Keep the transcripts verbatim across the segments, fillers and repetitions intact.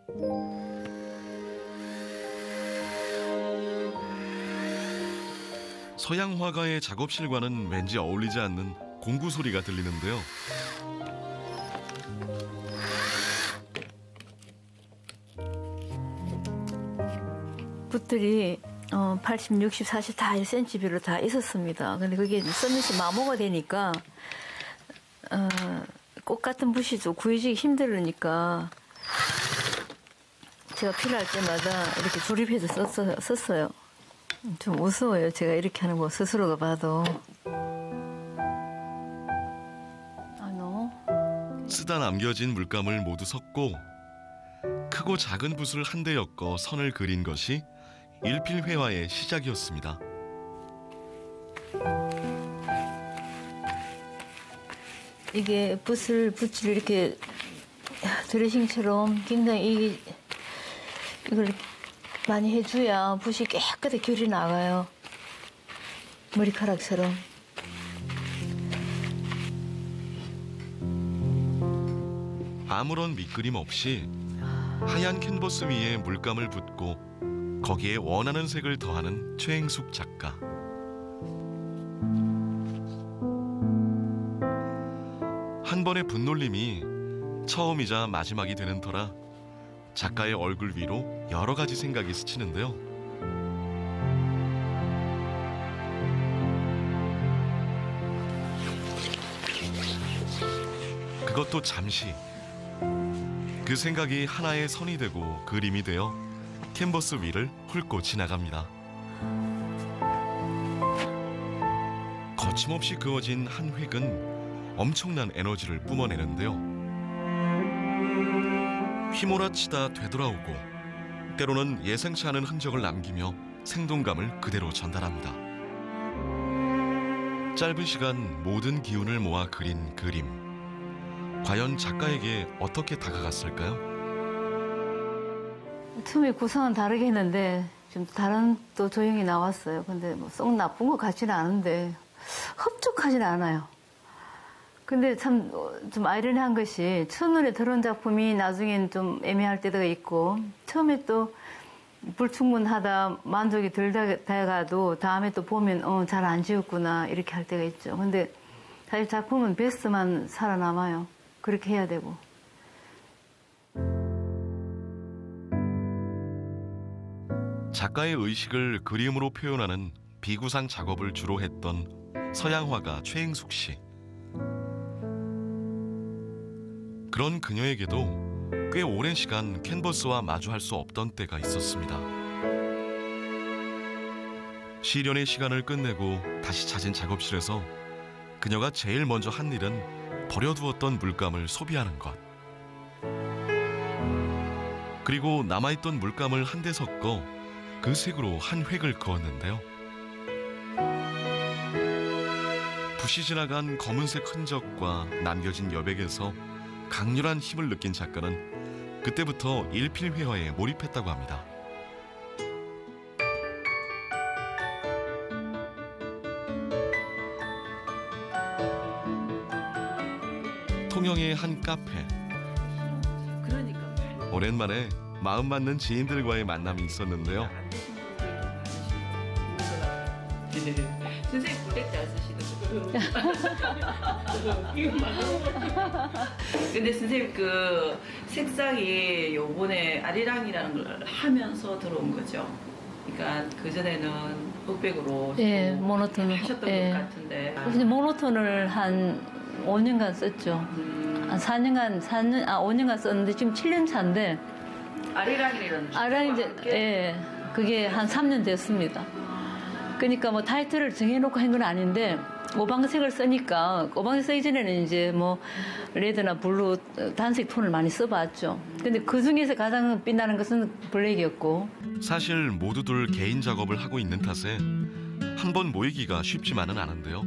서양 화가의 작업실과는 왠지 어울리지 않는 공구 소리가 들리는데요. 붓들이 어, 팔십, 육십, 사십 다 일 센티미터로 다 있었습니다. 근데 그게 쓰면서 마모가 되니까 어, 꽃 같은 붓이 좀 구해지기 힘들으니까 제가 필요할 때마다 이렇게 조립해서 썼어요. 썼어요. 좀 무서워요. 제가 이렇게 하는 거 스스로가 봐도. 아, 너무. 쓰다 남겨진 물감을 모두 섞고 크고 작은 붓을 한데 엮어 선을 그린 것이 일필회화의 시작이었습니다. 이게 붓을 붓을 이렇게 드레싱처럼 굉장히 이, 이걸 많이 해줘야 붓이 깨끗하게 결이 나가요. 머리카락처럼. 아무런 밑그림 없이 하얀 캔버스 위에 물감을 붓고 거기에 원하는 색을 더하는 최행숙 작가. 한 번의 붓놀림이 처음이자 마지막이 되는 터라 작가의 얼굴 위로 여러 가지 생각이 스치는데요. 그것도 잠시. 그 생각이 하나의 선이 되고 그림이 되어 캔버스 위를 훑고 지나갑니다. 거침없이 그어진 한 획은 엄청난 에너지를 뿜어내는데요. 휘몰아치다 되돌아오고 때로는 예상치 않은 흔적을 남기며 생동감을 그대로 전달합니다. 짧은 시간 모든 기운을 모아 그린 그림. 과연 작가에게 어떻게 다가갔을까요? 처음에 구성은 다르게 했는데 좀 다른 또 조형이 나왔어요. 근데 뭐 썩 나쁜 것 같지는 않은데 흡족하지는 않아요. 근데 참 좀 아이러니한 것이 첫눈에 들어온 작품이 나중엔 좀 애매할 때가 있고 처음에 또 불충분하다 만족이 들다가도 다음에 또 보면 어, 잘 안 지었구나 이렇게 할 때가 있죠. 근데 사실 작품은 베스트만 살아남아요. 그렇게 해야 되고. 작가의 의식을 그림으로 표현하는 비구상 작업을 주로 했던 서양 화가 최행숙 씨. 그런 그녀에게도 꽤 오랜 시간 캔버스와 마주할 수 없던 때가 있었습니다. 시련의 시간을 끝내고 다시 찾은 작업실에서 그녀가 제일 먼저 한 일은 버려두었던 물감을 소비하는 것. 그리고 남아있던 물감을 한데 섞어 그 색으로 한 획을 그었는데요. 붓이 지나간 검은색 흔적과 남겨진 여백에서 강렬한 힘을 느낀 작가는 그때부터 일필회화에 몰입했다고 합니다. 통영의 한 카페. 그러니까. 오랜만에 마음 맞는 지인들과의 만남이 있었는데요. 선생님 꿀tex트 안 쓰시거든요. 근데 선생님 그 색상이 요번에 아리랑이라는 걸 하면서 들어온 거죠. 그러니까 그전에는 흑백으로 예, 모노톤 하셨던 예. 것 같은데. 근데 모노톤을 한 오 년간 썼죠. 음. 한 사 년간, 사 년, 아, 오 년간 썼는데 지금 칠 년 차인데. 아리랑이라는 아랑 이제, 예, 그게 한 삼 년 됐습니다. 그러니까 뭐 타이틀을 정해놓고 한 건 아닌데, 오방색을 쓰니까, 오방색 쓰기 전에는 이제 뭐, 레드나 블루, 단색 톤을 많이 써봤죠. 근데 그 중에서 가장 빛나는 것은 블랙이었고. 사실 모두들 개인 작업을 하고 있는 탓에 한 번 모이기가 쉽지만은 않은데요.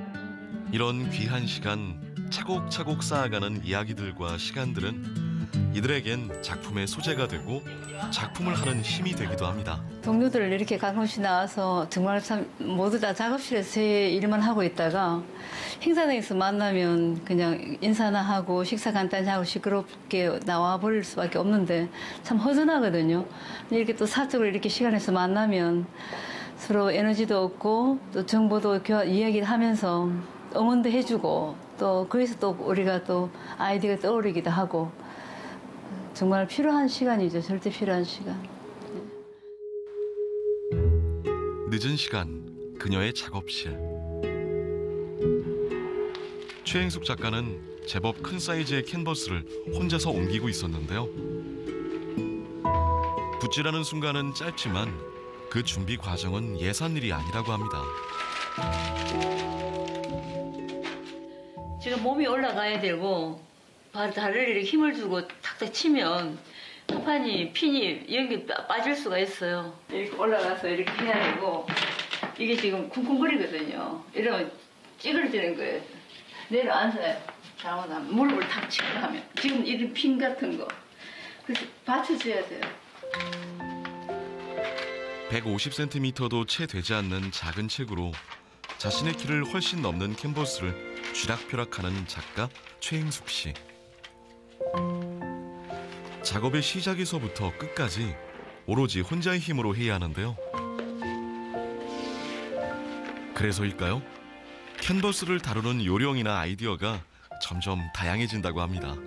이런 귀한 시간, 차곡차곡 쌓아가는 이야기들과 시간들은 이들에겐 작품의 소재가 되고 작품을 하는 힘이 되기도 합니다. 동료들 이렇게 가끔씩 나와서 정말 참 모두 다 작업실에서 제 일만 하고 있다가 행사장에서 만나면 그냥 인사나 하고 식사 간단히 하고 시끄럽게 나와 버릴 수밖에 없는데 참 허전하거든요. 이렇게 또 사적으로 이렇게 시간에서 만나면 서로 에너지도 얻고 또 정보도 교환, 이야기를 하면서 응원도 해주고 또 거기서 또 우리가 또 아이디어가 떠오르기도 하고 정말 필요한 시간이죠. 절대 필요한 시간. 늦은 시간 그녀의 작업실. 최행숙 작가는 제법 큰 사이즈의 캔버스를 혼자서 옮기고 있었는데요. 붓질하는 순간은 짧지만 그 준비 과정은 예산 일이 아니라고 합니다. 지금 몸이 올라가야 되고 발 다리를 이렇게 힘을 주고 탁탁 치면 판이 핀이 여기 빠질 수가 있어요. 이렇게 올라가서 이렇게 해야 되고 이게 지금 쿵쿵거리거든요. 이러면 찌그러지는 거예요. 내려앉아요. 잘못하면 무릎을 탁 치고 하면 지금 이런 핀 같은 거 그래서 받쳐줘야 돼요. 백오십 센티미터도 채 되지 않는 작은 책으로 자신의 키를 훨씬 넘는 캔버스를 쥐락펴락하는 작가 최행숙 씨. 작업의 시작에서부터 끝까지 오로지 혼자의 힘으로 해야 하는데요. 그래서일까요? 캔버스를 다루는 요령이나 아이디어가 점점 다양해진다고 합니다.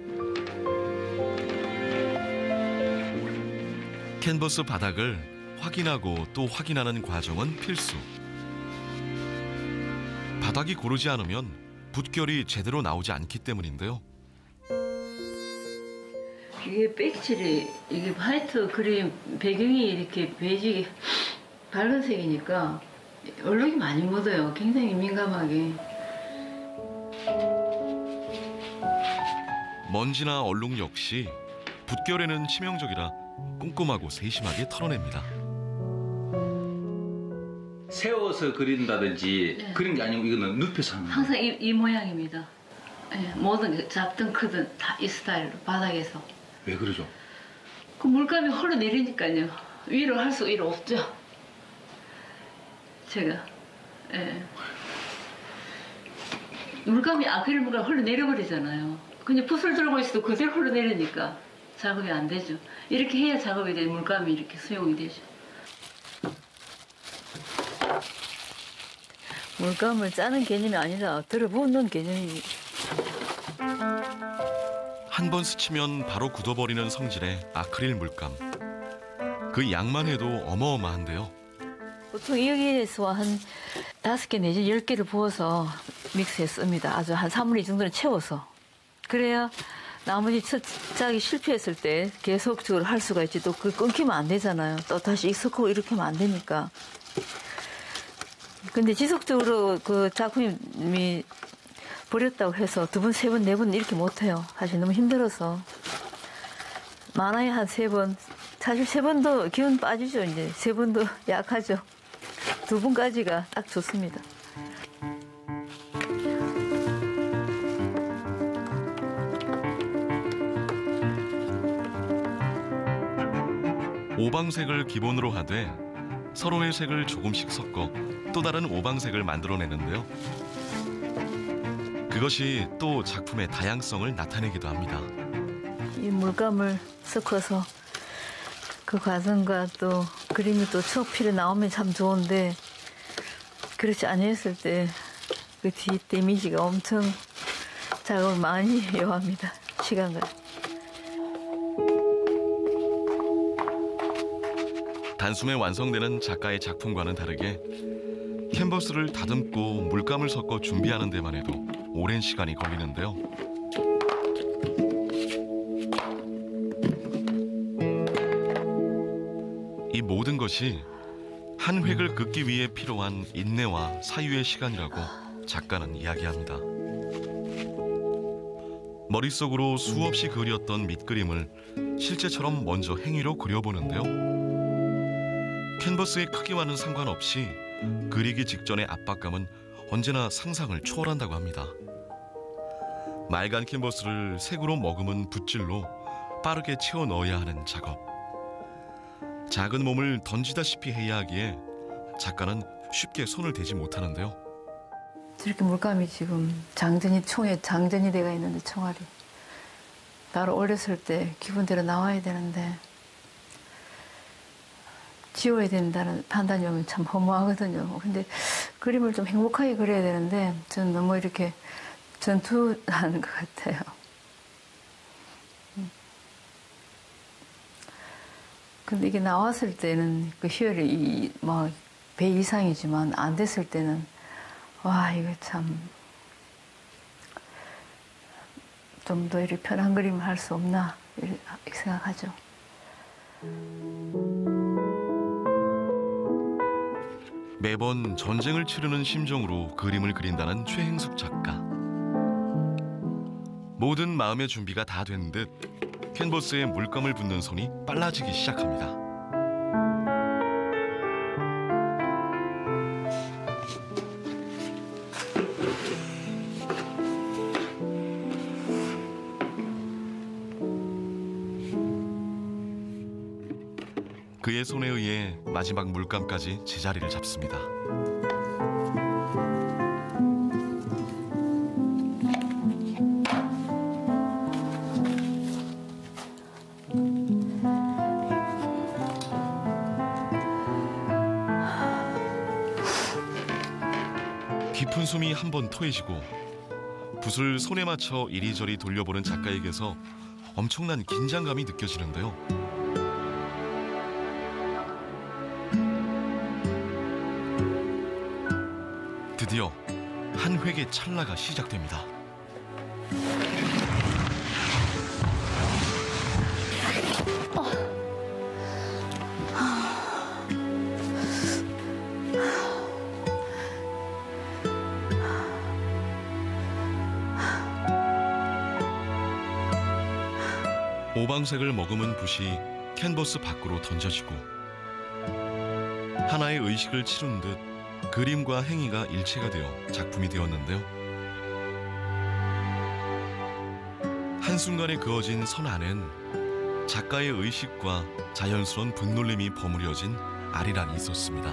캔버스 바닥을 확인하고 또 확인하는 과정은 필수. 바닥이 고르지 않으면 붓결이 제대로 나오지 않기 때문인데요. 이게 백칠이 이게 화이트 그림 배경이 이렇게 베이지 밝은 색이니까 얼룩이 많이 묻어요. 굉장히 민감하게. 먼지나 얼룩 역시 붓결에는 치명적이라 꼼꼼하고 세심하게 털어냅니다. 세워서 그린다든지 네. 그런 게 아니고 이거는 눕혀서 하는 거예요. 항상 이, 이 모양입니다. 네, 모든 게 작든 크든 다 이 스타일로 바닥에서. 왜 그러죠? 그 물감이 흘러내리니까요. 위로 할 수 위로 없죠. 제가. 예. 물감이 아크릴 물감 흘러내려버리잖아요. 그냥 붓을 들고 있어도 그대로 흘러내리니까 작업이 안 되죠. 이렇게 해야 작업이 돼. 물감이 이렇게 수용이 되죠. 물감을 짜는 개념이 아니라 들어붓는 개념입니다. 한 번 스치면 바로 굳어버리는 성질의 아크릴 물감. 그 양만 해도 어마어마한데요. 보통 여기에서 한 다섯 개 내지 열 개를 부어서 믹스해 씁니다. 아주 한 삼분의 이 정도는 채워서. 그래야 나머지 첫 짝이 실패했을 때 계속적으로 할 수가 있지. 또 그 끊기면 안 되잖아요. 또 다시 익숙하고 이렇게 하면 안 되니까. 근데 지속적으로 그 작품이 버렸다고 해서 두 번, 세 번, 네 번 이렇게 못해요. 사실 너무 힘들어서. 많아야 한 세 번. 사실 세 번도 기운 빠지죠, 이제. 세 번도 약하죠. 두 번까지가 딱 좋습니다. 오방색을 기본으로 하되 서로의 색을 조금씩 섞어 또 다른 오방색을 만들어내는데요. 그것이 또 작품의 다양성을 나타내기도 합니다. 이 물감을 섞어서 그 과정과 또 그림이 또 추억필에 나오면 참 좋은데 그렇지 아니했을 때 그 뒤 데미지가 엄청 작업을 많이 요합니다. 시간을. 단숨에 완성되는 작가의 작품과는 다르게 캔버스를 다듬고 물감을 섞어 준비하는 데만 해도 오랜 시간이 걸리는데요. 이 모든 것이 한 획을 긋기 위해 필요한 인내와 사유의 시간이라고 작가는 이야기합니다. 머릿속으로 수없이 그렸던 밑그림을 실제처럼 먼저 행위로 그려보는데요. 캔버스의 크기와는 상관없이 그리기 직전의 압박감은 언제나 상상을 초월한다고 합니다. 맑은 캔버스를 색으로 머금은 붓질로 빠르게 채워 넣어야 하는 작업. 작은 몸을 던지다시피 해야 하기에 작가는 쉽게 손을 대지 못하는데요. 저렇게 물감이 지금 장전이 총에 장전이 돼가 있는데 총알이 나를 올렸을 때 기분대로 나와야 되는데 지워야 된다는 판단이 오면 참 허무하거든요. 근데 그림을 좀 행복하게 그려야 되는데 저는 너무 이렇게 전투하는 것 같아요. 근데 이게 나왔을 때는 그 희열이 막 배 이상이지만 안 됐을 때는 와 이거 참 좀 더 이렇게 편한 그림을 할 수 없나 이렇게 생각하죠. 매번 전쟁을 치르는 심정으로 그림을 그린다는 최행숙 작가. 모든 마음의 준비가 다 된 듯 캔버스에 물감을 붓는 손이 빨라지기 시작합니다. 그의 손에 의해 마지막 물감까지 제자리를 잡습니다. 깊은 숨이 한 번 토해지고 붓을 손에 맞춰 이리저리 돌려보는 작가에게서 엄청난 긴장감이 느껴지는데요. 드디어 한 획의 찰나가 시작됩니다. 오방색을 머금은 붓이 캔버스 밖으로 던져지고 하나의 의식을 치룬 듯 그림과 행위가 일체가 되어 작품이 되었는데요. 한순간에 그어진 선 안엔 작가의 의식과 자연스러운 분놀림이 버무려진 아리랑이 있었습니다.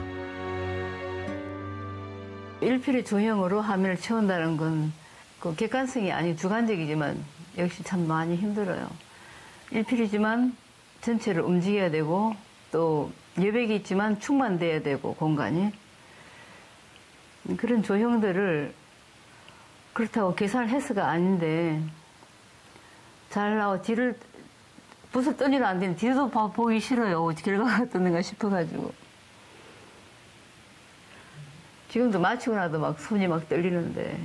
일필의 조형으로 화면을 채운다는 건 그 객관성이 아닌 주관적이지만 역시 참 많이 힘들어요. 일필이지만 전체를 움직여야 되고 또 여백이 있지만 충만돼야 되고 공간이 그런 조형들을 그렇다고 계산을 해서가 아닌데 잘 나와 뒤를 붓을 떠니는 안 되는 뒤도 보기 싫어요. 결과가 어떻는가 싶어가지고 지금도 마치고 나도 막 손이 막 떨리는데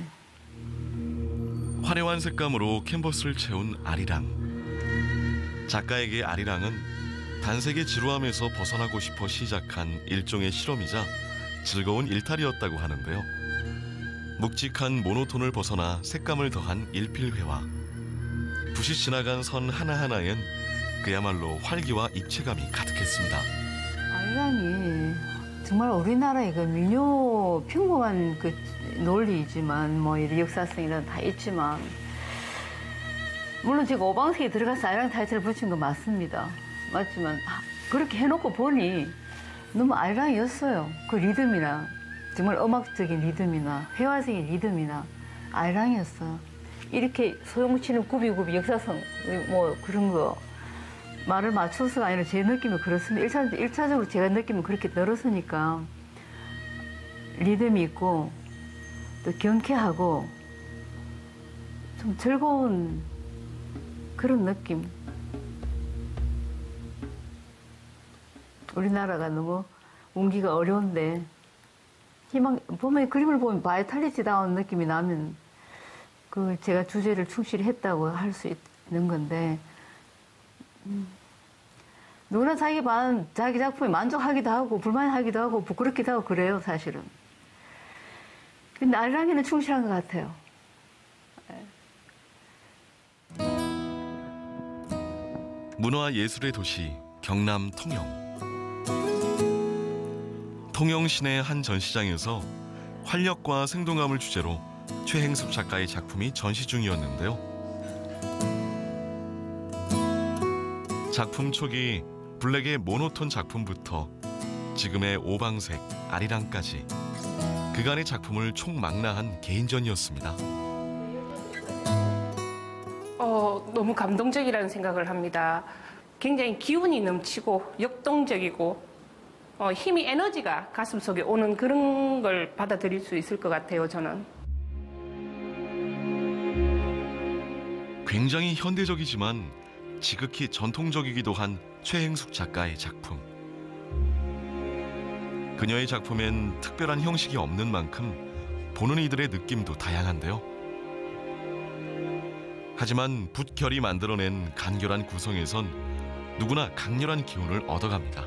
화려한 색감으로 캔버스를 채운 아리랑. 작가에게 아리랑은 단색의 지루함에서 벗어나고 싶어 시작한 일종의 실험이자 즐거운 일탈이었다고 하는데요. 묵직한 모노톤을 벗어나 색감을 더한 일필회화. 붓이 지나간 선 하나하나엔 그야말로 활기와 입체감이 가득했습니다. 아리랑이 정말 우리나라의 그 민요 평범한 그 논리이지만 뭐 이 역사성이란 다 있지만 물론 제가 오방색에 들어가서 아리랑 타이틀을 붙인 건 맞습니다. 맞지만 아, 그렇게 해놓고 보니 너무 아리랑이었어요. 그 리듬이나 정말 음악적인 리듬이나 회화적인 리듬이나 아리랑이었어요. 이렇게 소용치는 구비구비 역사성 뭐 그런 거 말을 맞춰서가 아니라 제 느낌이 그렇습니다. 일차, 일차적으로 제가 느낌은 그렇게 늘었으니까 리듬이 있고 또 경쾌하고 좀 즐거운 그런 느낌. 우리나라가 너무 운기가 어려운데 희망 보면 그림을 보면 바이탈리티 다운 느낌이 나면 그 제가 주제를 충실히 했다고 할 수 있는 건데 음, 누구나 자기 반 자기 작품에 만족하기도 하고 불만하기도 하고 부끄럽기도 하고 그래요 사실은. 근데 아리랑이는 충실한 것 같아요. 문화 예술의 도시 경남 통영. 통영 시내 한 전시장에서 활력과 생동감을 주제로 최행숙 작가의 작품이 전시 중이었는데요. 작품 초기 블랙의 모노톤 작품부터 지금의 오방색, 아리랑까지 그간의 작품을 총망라한 개인전이었습니다. 어, 너무 감동적이라는 생각을 합니다. 굉장히 기운이 넘치고 역동적이고 어, 힘이 에너지가 가슴속에 오는 그런 걸 받아들일 수 있을 것 같아요, 저는. 굉장히 현대적이지만 지극히 전통적이기도 한 최행숙 작가의 작품. 그녀의 작품엔 특별한 형식이 없는 만큼 보는 이들의 느낌도 다양한데요. 하지만 붓결이 만들어낸 간결한 구성에선 누구나 강렬한 기운을 얻어갑니다.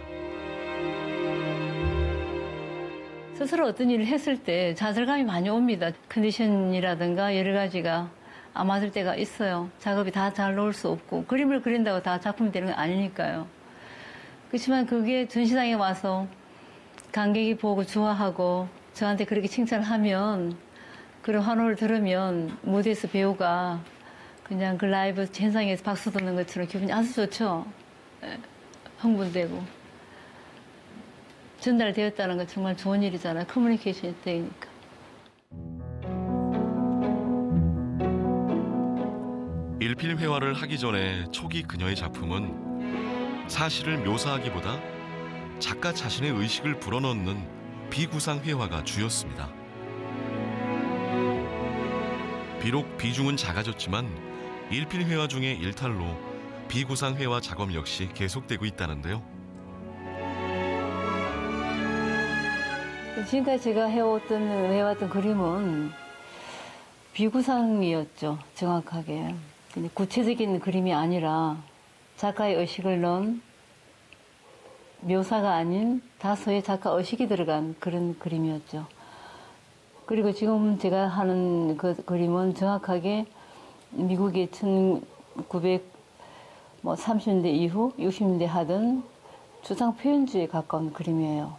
스스로 어떤 일을 했을 때 좌절감이 많이 옵니다. 컨디션이라든가 여러 가지가 안 맞을 때가 있어요. 작업이 다 잘 나올 수 없고 그림을 그린다고 다 작품이 되는 건 아니니까요. 그렇지만 그게 전시장에 와서 관객이 보고 좋아하고 저한테 그렇게 칭찬을 하면 그런 환호를 들으면 무대에서 배우가 그냥 그 라이브 현장에서 박수 듣는 것처럼 기분이 아주 좋죠. 흥분되고 전달되었다는 건 정말 좋은 일이잖아요. 커뮤니케이션이 되니까. 일필회화를 하기 전에 초기 그녀의 작품은 사실을 묘사하기보다 작가 자신의 의식을 불어넣는 비구상 회화가 주였습니다. 비록 비중은 작아졌지만 일필회화 중의 일탈로 비구상 회화 작업 역시 계속되고 있다는데요. 지금까지 제가 해왔던, 해왔던 그림은 비구상이었죠, 정확하게. 근데 구체적인 그림이 아니라 작가의 의식을 넣은 묘사가 아닌 다소의 작가 의식이 들어간 그런 그림이었죠. 그리고 지금 제가 하는 그 그림은 정확하게 미국의 천구백삼십 년대 이후 육십 년대 하던 추상 표현주의에 가까운 그림이에요.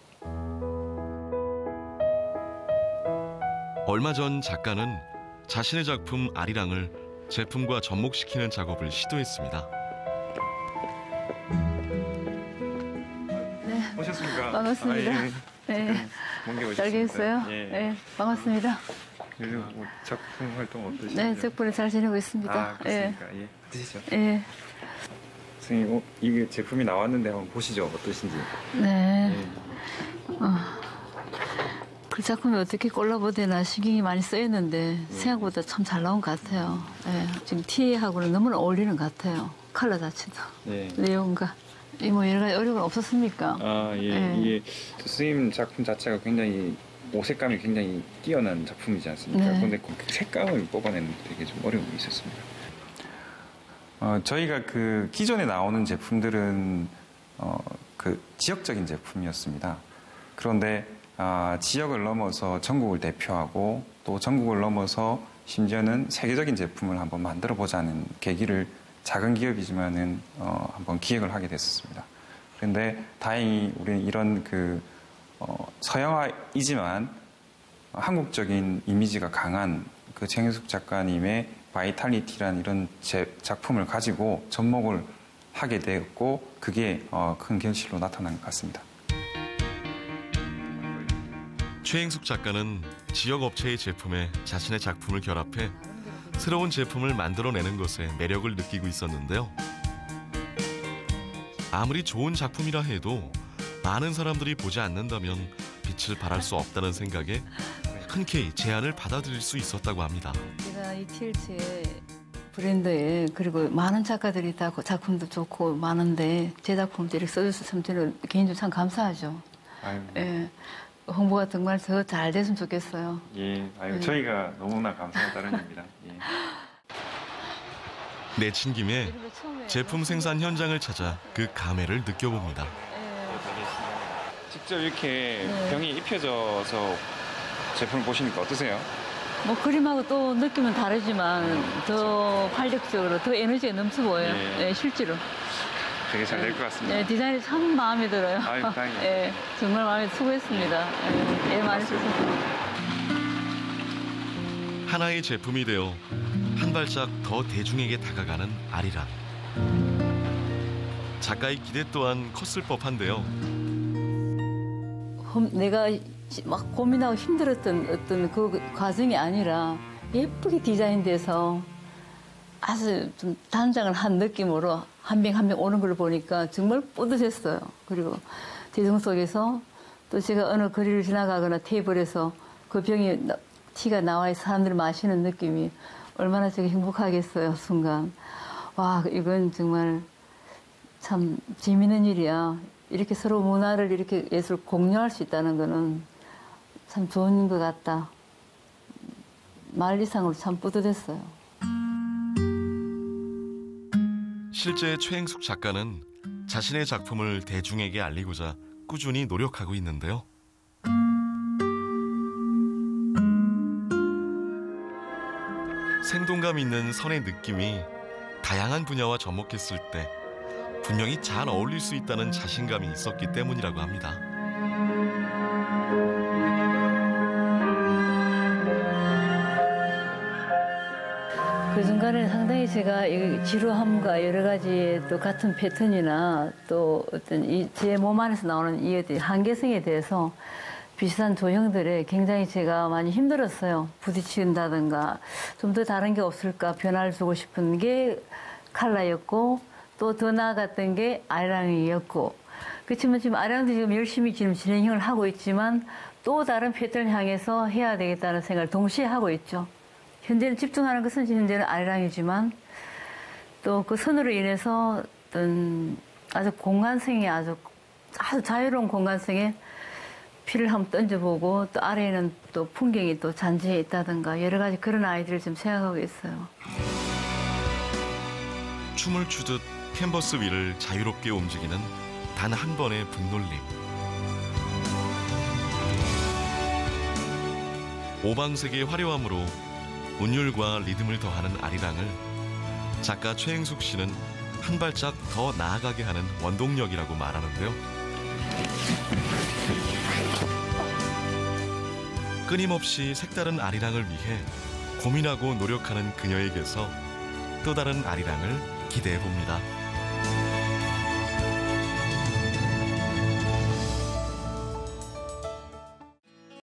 얼마 전 작가는 자신의 작품 아리랑을 제품과 접목시키는 작업을 시도했습니다. 네, 오셨습니까? 반갑습니다. 아, 예. 네, 먼게 오셨습니다. 잘 계셨어요? 예. 네, 반갑습니다. 요즘 뭐 작품 활동 어떠신지요? 네, 덕분에 잘 지내고 있습니다. 아, 그렇습니까? 예. 드시죠. 예. 예. 선생님, 어, 이게 제품이 나왔는데 한번 보시죠. 어떠신지. 네. 예. 어, 그 작품이 어떻게 콜라보되나 신경이 많이 쓰였는데 생각보다 참 잘 나온 것 같아요. 예, 지금 티하고는 너무나 어울리는 것 같아요. 컬러 자체도. 예. 내용과. 이 뭐 여러 가지 어려움은 없었습니까? 아, 예. 예. 이게 선생님 작품 자체가 굉장히 오색감이 굉장히 뛰어난 작품이지 않습니까? 네. 그런데 그 색감을 뽑아내는 데 되게 좀 어려움이 있었습니다. 어, 저희가 그 기존에 나오는 제품들은 어, 그 지역적인 제품이었습니다. 그런데 아, 지역을 넘어서 전국을 대표하고 또 전국을 넘어서 심지어는 세계적인 제품을 한번 만들어 보자는 계기를 작은 기업이지만은 어, 한번 기획을 하게 됐었습니다. 그런데 다행히 우리는 이런 그 어, 서양화이지만 한국적인 이미지가 강한 그 최행숙 작가님의 바이탈리티라는 이런 제, 작품을 가지고 접목을 하게 되었고 그게 어, 큰 결실로 나타난 것 같습니다. 최행숙 작가는 지역 업체의 제품에 자신의 작품을 결합해 새로운 제품을 만들어내는 것에 매력을 느끼고 있었는데요. 아무리 좋은 작품이라 해도 많은 사람들이 보지 않는다면 빛을 발할 수 없다는 생각에 흔쾌히 제안을 받아들일 수 있었다고 합니다. 제가 이 티엘치의 브랜드에 그리고 많은 작가들이 다 작품도 좋고 많은데 제 작품도 이렇게 써줘서 참 저는 개인적으로 참 감사하죠. 아유, 예, 홍보가 정말 더 잘 됐으면 좋겠어요. 예, 아유, 네. 저희가 너무나 감사할 따름입니다. 예. 내친 김에 제품 생산 현장을 찾아 그 감회를 느껴봅니다. 직접 이렇게 네. 병이 입혀져서 제품을 보시니까 어떠세요? 뭐 그림하고 또 느낌은 다르지만 더 활력적으로 더 에너지가 넘쳐 보여요. 예. 예, 실제로. 되게 잘 될 것 같습니다. 예, 디자인이 참 마음에 들어요. 아유, 다행이에요. 예, 정말 마음에 수고했습니다. 예, 애 많이 써서. 하나의 제품이 되어 한 발짝 더 대중에게 다가가는 아리랑. 작가의 기대 또한 컸을 법한데요. 험- 내가 막 고민하고 힘들었던 어떤 그 과정이 아니라 예쁘게 디자인돼서 아주 좀 단장을 한 느낌으로 한 명 한 명 오는 걸 보니까 정말 뿌듯했어요. 그리고 대중 속에서 또 제가 어느 거리를 지나가거나 테이블에서 그 병이 나- 티가 나와 있어 사람들이 마시는 느낌이 얼마나 제가 행복하겠어요, 순간. 와, 이건 정말 참 재밌는 일이야. 이렇게 서로 문화를 이렇게 예술 공유할 수 있다는 거는 참 좋은 것 같다. 말 이상으로 참 뿌듯했어요. 실제 최행숙 작가는 자신의 작품을 대중에게 알리고자 꾸준히 노력하고 있는데요. 생동감 있는 선의 느낌이 다양한 분야와 접목했을 때 분명히 잘 어울릴 수 있다는 자신감이 있었기 때문이라고 합니다. 그 중간에 상당히 제가 이 지루함과 여러 가지 또 같은 패턴이나 또 어떤 제 몸 안에서 나오는 이 어떤 한계성에 대해서 비슷한 조형들에 굉장히 제가 많이 힘들었어요. 부딪힌다든가 좀 더 다른 게 없을까 변화를 주고 싶은 게 칼라였고 또 더 나아갔던 게 아리랑이었고 그렇지만 지금 아리랑도 지금 열심히 지금 진행을 하고 있지만 또 다른 패턴을 향해서 해야 되겠다는 생각을 동시에 하고 있죠. 현재는 집중하는 것은 현재는 아리랑이지만 또 그 선으로 인해서 어떤 아주 공간성이 아주 아주 자유로운 공간성에 피를 한번 던져보고 또 아래에는 또 풍경이 또 잔재해 있다든가 여러 가지 그런 아이디어를 좀 생각하고 있어요. 춤을 추듯 캔버스 위를 자유롭게 움직이는 단 한 번의 분놀림. 오방색의 화려함으로 운율과 리듬을 더하는 아리랑을 작가 최행숙 씨는 한 발짝 더 나아가게 하는 원동력이라고 말하는데요. 끊임없이 색다른 아리랑을 위해 고민하고 노력하는 그녀에게서 또 다른 아리랑을 기대해 봅니다.